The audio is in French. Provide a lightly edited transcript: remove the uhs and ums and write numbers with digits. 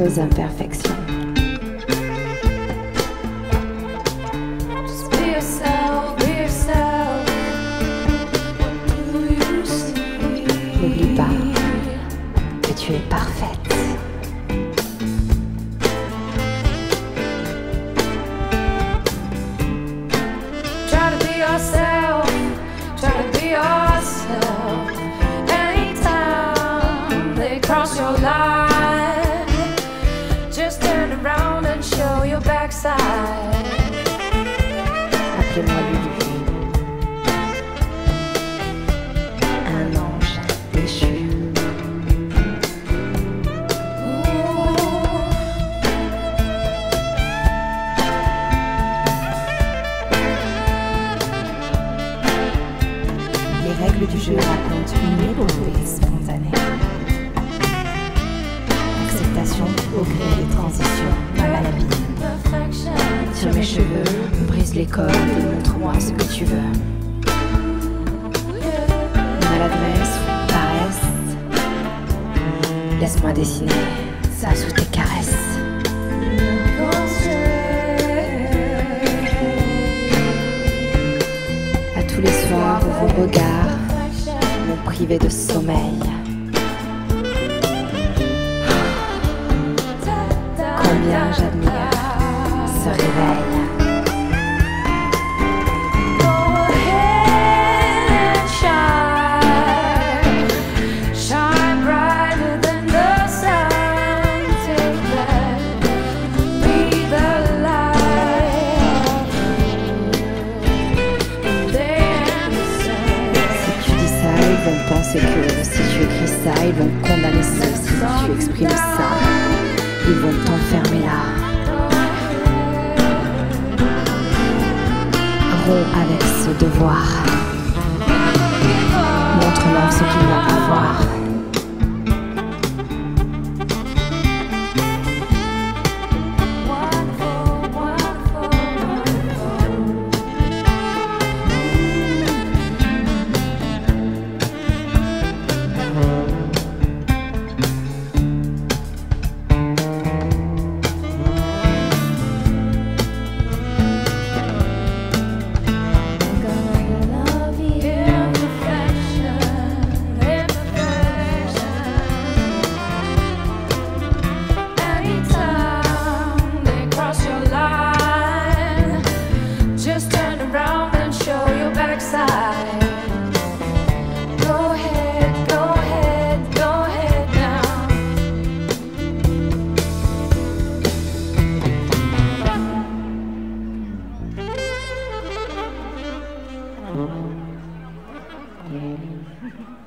aux imperfections. Just be yourself, be yourself. What do you see? N'oublie pas que tu es parfaite. Try to be yourself, try to be yourself. Anytime they cross your line, just turn around and show your backside. Appelez-moi Lulu, un ange déchu. Les règles du jeu racontent une épopée spontanée. Acceptation au gré des transitions, ma maladie. Sur mes cheveux, brise les codes et montre-moi ce que tu veux. Maladresse ou paresse, laisse-moi dessiner ça sous tes caresses. À tous les soirs où vos regards m'ont privé de sommeil. Combien j'admire ce réveil. Penser que si tu écris ça, ils vont condamner ça. Si tu exprimes ça, ils vont t'enfermer là. Romps avec ce devoir. Montre-leur ce qu'ils vont avoir. Yeah.